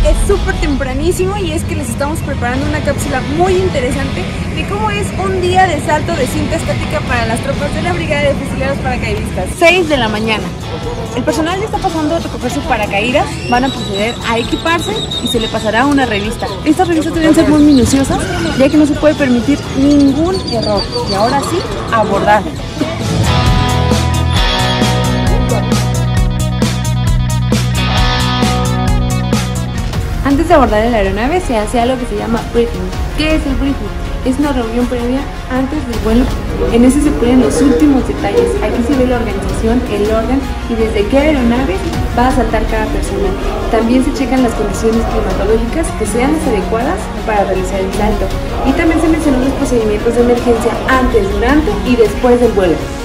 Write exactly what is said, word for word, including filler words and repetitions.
es súper tempranísimo y es que les estamos preparando una cápsula muy interesante de cómo es un día de salto de cinta estática para las tropas de la Brigada de Fusileros Paracaidistas. seis de la mañana. El personal ya está pasando a recoger su paracaídas, van a proceder a equiparse y se le pasará una revista. Estas revistas deben ser muy minuciosas, ya que no se puede permitir ningún error. Y ahora sí, abordar. Antes de abordar la aeronave se hace algo que se llama briefing. ¿Qué es el briefing? Es una reunión previa antes del vuelo. En ese se ponen los últimos detalles. Aquí se ve la organización, el orden y desde qué aeronave va a saltar cada persona. También se checan las condiciones climatológicas que sean las adecuadas para realizar el salto. Y también se mencionan los procedimientos de emergencia antes, durante y después del vuelo.